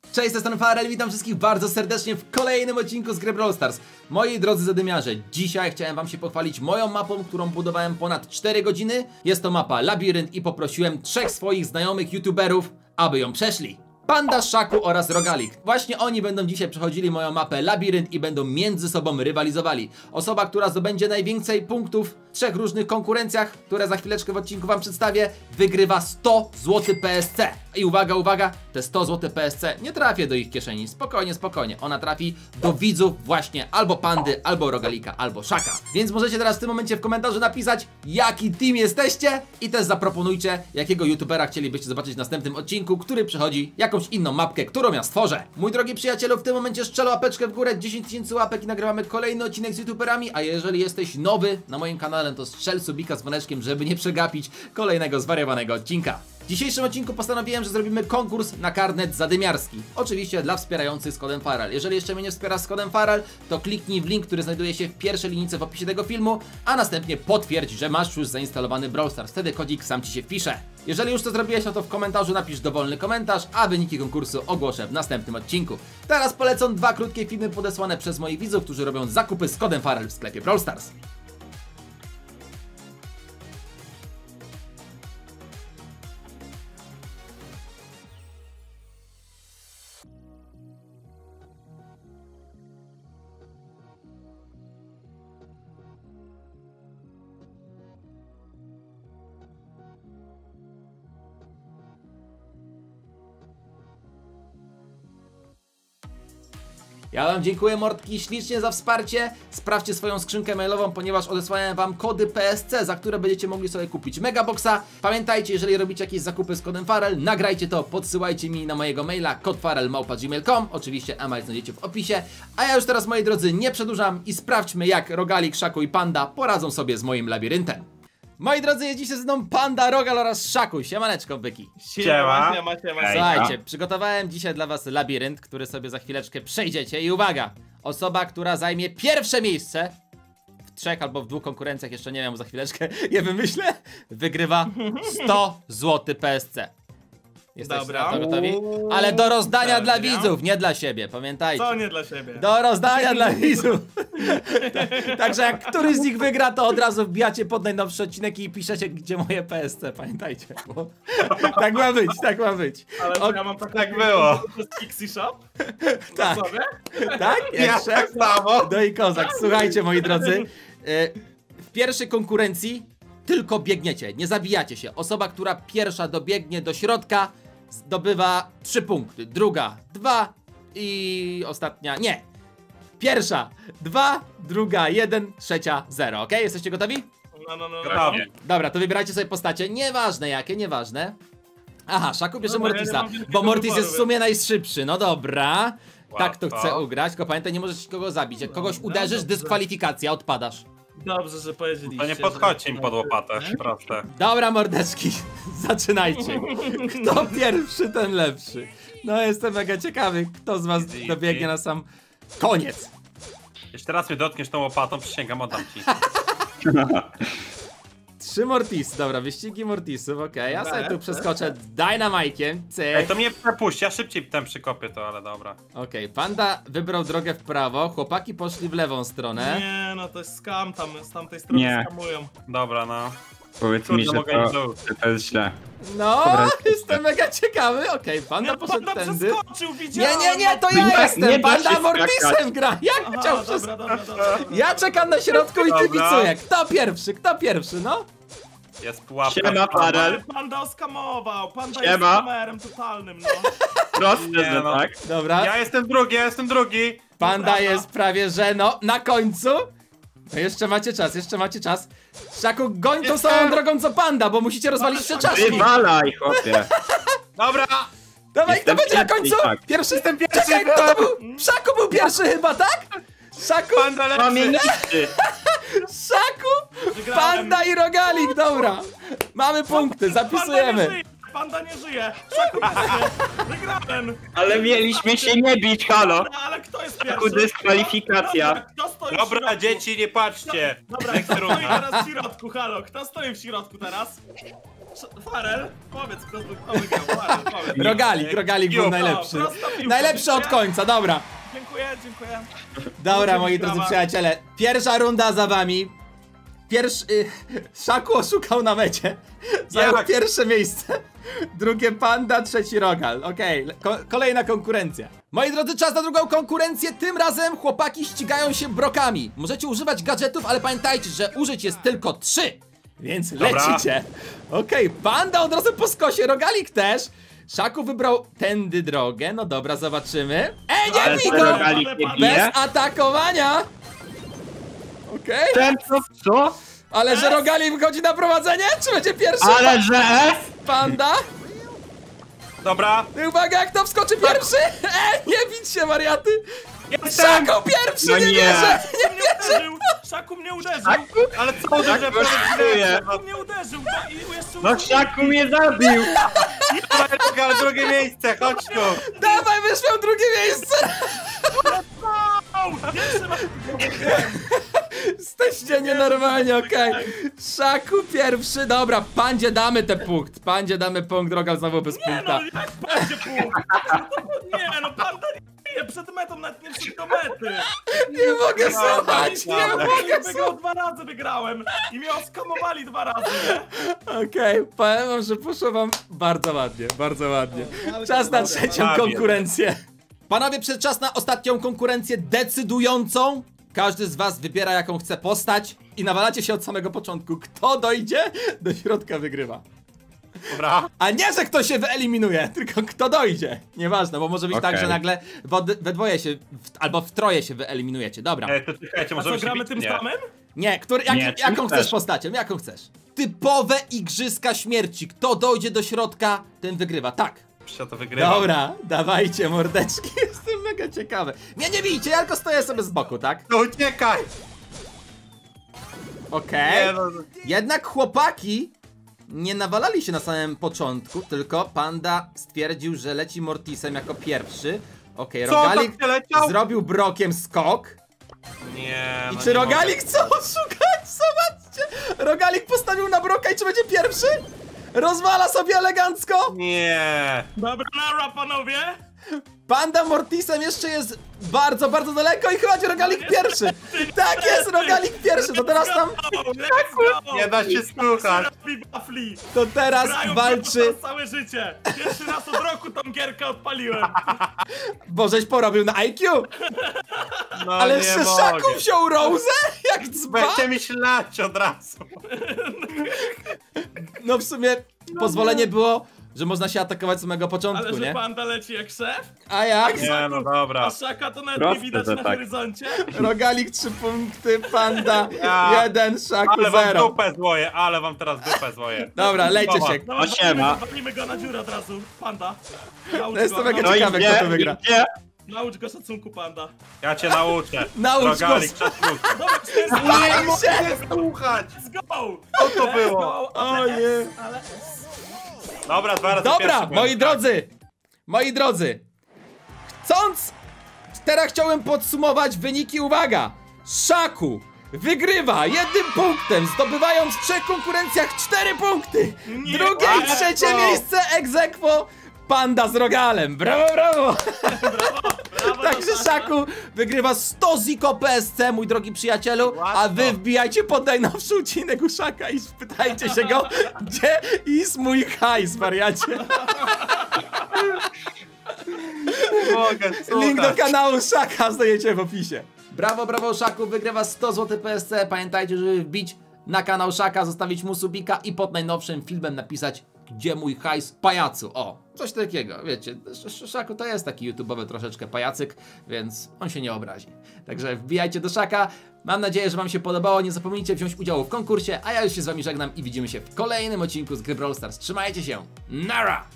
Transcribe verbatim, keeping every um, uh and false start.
Cześć, jestem Farel, witam wszystkich bardzo serdecznie w kolejnym odcinku z gry Brawl Stars. Moi drodzy zadymiarze, dzisiaj chciałem wam się pochwalić moją mapą, którą budowałem ponad cztery godziny. Jest to mapa Labirynt i poprosiłem trzech swoich znajomych youtuberów, aby ją przeszli. Panda, Szaku oraz Rogalik. Właśnie oni będą dzisiaj przechodzili moją mapę Labirynt i będą między sobą rywalizowali. Osoba, która zdobędzie najwięcej punktów w trzech różnych konkurencjach, które za chwileczkę w odcinku wam przedstawię, wygrywa sto złotych P S C. I uwaga, uwaga, te sto złotych P S C nie trafię do ich kieszeni. Spokojnie, spokojnie. Ona trafi do widzów właśnie albo Pandy, albo Rogalika, albo Szaka. Więc możecie teraz w tym momencie w komentarzu napisać, jaki team jesteście i też zaproponujcie, jakiego youtubera chcielibyście zobaczyć w następnym odcinku, który przechodzi jakąś inną mapkę, którą ja stworzę. Mój drogi przyjacielu, w tym momencie strzel łapeczkę w górę, dziesięć tysięcy łapek i nagrywamy kolejny odcinek z youtuberami, a jeżeli jesteś nowy na moim kanale, to strzel subika z dzwoneczkiem, żeby nie przegapić kolejnego zwariowanego odcinka. W dzisiejszym odcinku postanowiłem, że zrobimy konkurs na karnet zadymiarski. Oczywiście dla wspierających z kodem Farel. Jeżeli jeszcze mnie nie wspierasz z kodem Farel, to kliknij w link, który znajduje się w pierwszej linijce w opisie tego filmu, a następnie potwierdź, że masz już zainstalowany Brawl Stars. Wtedy kodzik sam ci się wpisze. Jeżeli już to zrobiłeś, no to w komentarzu napisz dowolny komentarz, a wyniki konkursu ogłoszę w następnym odcinku. Teraz polecą dwa krótkie filmy podesłane przez moich widzów, którzy robią zakupy z kodem Farel w sklepie Brawl Stars. Ja wam dziękuję, mordki, ślicznie za wsparcie. Sprawdźcie swoją skrzynkę mailową, ponieważ odesłałem wam kody P S C, za które będziecie mogli sobie kupić Megaboxa. Pamiętajcie, jeżeli robicie jakieś zakupy z kodem Farel, nagrajcie to, podsyłajcie mi na mojego maila kod farel małpa gmail kropka com. Oczywiście e-mail znajdziecie w opisie. A ja już teraz, moi drodzy, nie przedłużam i sprawdźmy, jak Rogalik, Szaku i Panda poradzą sobie z moim labiryntem. Moi drodzy, jest dzisiaj ze mną Panda, Rogal oraz Szaku. Siemaneczko, byki. Siema, siema, siema. Słuchajcie, przygotowałem dzisiaj dla was labirynt, który sobie za chwileczkę przejdziecie. I uwaga, osoba, która zajmie pierwsze miejsce w trzech albo w dwóch konkurencjach, jeszcze nie wiem, za chwileczkę je wymyślę, wygrywa sto złotych P S C. Jesteście Dobra. na to gotowi? Ale do rozdania Dobra. dla widzów, nie dla siebie, pamiętajcie. Co nie dla siebie? Do rozdania dla widzów. Także jak któryś z nich wygra, to od razu wbijacie pod najnowszy odcinek i piszecie, gdzie moje P S C, pamiętajcie. Bo tak ma być, tak ma być. Ale O, ja mam tak, tak było. Przez Pixie Shop? tak, Na sobie? tak, Ja jeszcze? tak samo. No i kozak, słuchajcie, moi drodzy. W pierwszej konkurencji tylko biegniecie, nie zabijacie się. Osoba, która pierwsza dobiegnie do środka, zdobywa trzy punkty. Druga, dwa i ostatnia, nie. Pierwsza, dwa, druga, jeden, trzecia, zero. Ok? Jesteście gotowi? No, no, no. Gotowie. Dobra, to wybierajcie sobie postacie. Nieważne jakie, nieważne. Aha, Szaku bierze Dobra, ja Mortisa, nie mam wielkiego bo Mortis wyboru, jest w sumie najszybszy. No dobra. Tak to Łatwo. chcę ugrać, tylko pamiętaj, nie możesz kogoś zabić. Jak kogoś Dobra, uderzysz, dobrze. dyskwalifikacja, odpadasz. Dobrze, że powiedzieliście. To nie podchodźcie im pod łopatę, proste. Dobra, mordeczki, zaczynajcie. Kto pierwszy, ten lepszy. No, jestem mega ciekawy, kto z was Easy, dobiegnie na sam koniec. Jeszcze raz mnie dotkniesz tą łopatą, przysięgam, oddam ci. Trzy Mortisy, dobra, wyścigi Mortisów, okej. Okay. Ja sobie tu przeskoczę Dynamike'iem, Ej, cyk. to mnie przepuść, ja szybciej ten przykopię to, ale dobra. Okej, okay. Panda wybrał drogę w prawo, chłopaki poszli w lewą stronę. Nie, no to jest skam, tam z tamtej strony Nie. skamują. Dobra, no. Powiedz Kurde, mi, że mogę to, iść do- że to jest źle. No, Dobra. jestem mega ciekawy, okej, okay. Panda Nie, poszedł Panda tędy. przeskoczył, Nie, widziałem! nie, nie, to Nie, ja jestem, nie da Panda się Mortisem skakać. gra, jak Aha, chciał dobra, przez... dobra, dobra, dobra, Ja czekam na środku i Dobra. kibicuję. Kto pierwszy? Kto pierwszy? No? Jest pułapka. Siema, Farel. Ale Panda oskamował, Panda jest Siema. kamerem totalnym, no. Proste, Nie, że no. tak. Dobra. Ja jestem drugi, ja jestem drugi. Panda Prawda. jest prawie że no na końcu. No jeszcze macie czas, jeszcze macie czas. Szaku, goń tą Jestem. samą drogą co Panda, bo musicie rozwalić trzy czaszki. Wywalaj, chłopie. Dobra. Dawaj, kto Jestem będzie na pierwszy, końcu? tak. Pierwszy jestem pierwszy. Czekaj, kto to był? Szaku był pierwszy chyba, tak? Szaku, Panda Mamie lepszy. niszczy. Szaku, Wygrałem. Panda i Rogalik, dobra. Mamy punkty, Panda nie zapisujemy. żyje, Panda nie żyje, Szaku nie żyje, wygrałem. Ale mieliśmy się nie bić, halo. No, ale kto jest Taku pierwszy? dyskwalifikacja. Dobra, kto stoi w Dobra, środku? dzieci, nie patrzcie. Dobra, kto stoi teraz w środku, halo? Kto stoi w środku teraz? Sz- Farel, powiedz, kto, kto wygrał. Farel, powiedz. Rogalik, Rogalik był Piłka. najlepszy. Prosta piłka. Najlepszy od końca, dobra. Dziękuję, dziękuję. Dobra, moi Brawa. drodzy przyjaciele, pierwsza runda za wami. Pierwszy... Y, Szaku oszukał na mecie. Zajął Jak? pierwsze miejsce. Drugie Panda, trzeci Rogal. Okej, ko kolejna konkurencja. Moi drodzy, czas na drugą konkurencję. Tym razem chłopaki ścigają się brokami. Możecie używać gadżetów, ale pamiętajcie, że użyć jest tylko trzy. Więc Dobra. lecicie. Okej, Panda od razu po skosie, Rogalik też. Szaku wybrał tędy drogę. No dobra, zobaczymy. Ej, nie Ale bij ten go! Rogalik nie Bez bije. atakowania! Okej, Ten co? Co? ale że Rogalik wychodzi na prowadzenie? Czy będzie pierwszy? Ale że F? Panda? Dobra. I uwaga, kto wskoczy pierwszy? Ej, nie bić się, wariaty! Jestem. Szaku pierwszy, No nie nie. wierzę! Nie Mnie wierzę! uderzył! Szaku mnie uderzył! Ale co, że że kosztuje. Szaku mnie uderzył! No i jeszcze No Szaku mnie zabił! ale drugie miejsce, chodź tu. Dawaj, byś miał drugie miejsce! Au! Jeszcze raz! Jesteście nienormalni, okej. Szaku pierwszy, dobra, Pandzie damy ten punkt. Pandzie damy punkt, Rogal znowu bez Nie punkta. no, jak będzie punkt? Nie no, panda nie bije przed metą, nawet nie wszedł do mety! Nie mogę słuchać, nie dobra. mogę Wygrał słuchać. dwa razy, wygrałem! I mnie oskamowali dwa razy, nie? Okej, powiem wam, że poszło wam bardzo ładnie, bardzo ładnie. Czas na trzecią Prawie. konkurencję. Panowie, przed czas na ostatnią konkurencję decydującą. Każdy z was wybiera, jaką chce postać i nawalacie się od samego początku. Kto dojdzie, do środka wygrywa. Dobra. A nie, że kto się wyeliminuje, tylko kto dojdzie. Nieważne, bo może być Okej. tak, że nagle we, we dwoje się, w, albo w troje się wyeliminujecie. Dobra. Ej, to czekajcie, A możemy co, się gramy bić? tym Nie. samym? Nie, który, jak, Nie, czym jaką chcesz chcesz? postacią, jaką chcesz? Typowe igrzyska śmierci. Kto dojdzie do środka, ten wygrywa, tak. Ja to wygrywam. Dobra, dawajcie mordeczki, jestem mega ciekawy. Mnie nie bijcie, ja tylko stoję sobie z boku, tak? No uciekaj! Okej. Nie, no, Jednak chłopaki nie nawalali się na samym początku, tylko Panda stwierdził, że leci Mortisem jako pierwszy. Okej, Co, Rogalik tak nie leciał? zrobił brokiem skok. nie, I no czy nie Rogalik mogę. chce oszukać? Zobaczcie! Rogalik postawił na broka i czy będzie pierwszy? Rozwala sobie elegancko! Nie. Dobra, nara panowie! Panda Mortisem jeszcze jest bardzo, bardzo daleko i chyba będzie Rogalik pierwszy! Tak jest, Rogalik pierwszy! To teraz tam, Let's go, let's go! Nie da się słuchać. Robi Buffly! to teraz Grają walczy... przez całe życie! Pierwszy raz od roku tą gierkę odpaliłem! Bożeś porobił na I Q! No Ale nie jeszcze mogę. Szaku wziął Rose? Jak dzba? Będziecie mi ślać od razu. No w sumie pozwolenie było, że można się atakować z samego początku, Ale że nie? panda leci jak szef? A jak? Nie, no dobra. A Szaka to nawet Proste, nie widać że na tak. horyzoncie? Rogalik trzy punkty, Panda Ja. jeden, Szaku Ale wam zero. dupę złoję, ale wam teraz dupę złoję. Dobra, lejcie Dobra. się. Dobra, O, siema. walimy- walimy go na dziurę od razu, panda. Naucz No jestem go, mega naucz, ciekawy, kto to wygra. idzie. naucz go szacunku, panda. Ja cię nauczę. Naucz Rogalik, go. szacunku. Dobra, cztery Nie się. mogę słuchać. Let's go! Co to Let's było? go! Ojej. Ale... Dobra, dwa razy Dobra, pierwszy byłem. moi drodzy, moi drodzy, chcąc, teraz chciałem podsumować wyniki, uwaga, Szaku wygrywa jednym punktem, zdobywając w trzech konkurencjach cztery punkty, Nie, drugie i ale trzecie to- miejsce ex aequo Panda z Rogalem, brawo, brawo, Brawo, także Natasza. Szaku wygrywa sto ziko P S C, mój drogi przyjacielu, a wy Łatwo. wbijajcie pod najnowszy odcinek u Szaka i spytajcie się go, gdzie jest mój hajs, wariacie. Nie mogę Link do słuchać. kanału Szaka znajdziecie w opisie. Brawo, brawo, Szaku wygrywa sto złotych P S C. Pamiętajcie, żeby wbić na kanał Szaka, zostawić mu subika i pod najnowszym filmem napisać, gdzie mój hajs, pajacu. O, coś takiego, wiecie, Sz- Szaku to jest taki youtubowy troszeczkę pajacyk, więc on się nie obrazi. Także wbijajcie do Szaka. Mam nadzieję, że wam się podobało. Nie zapomnijcie wziąć udziału w konkursie, a ja już się z wami żegnam i widzimy się w kolejnym odcinku z gry Brawl Stars. Trzymajcie się, nara!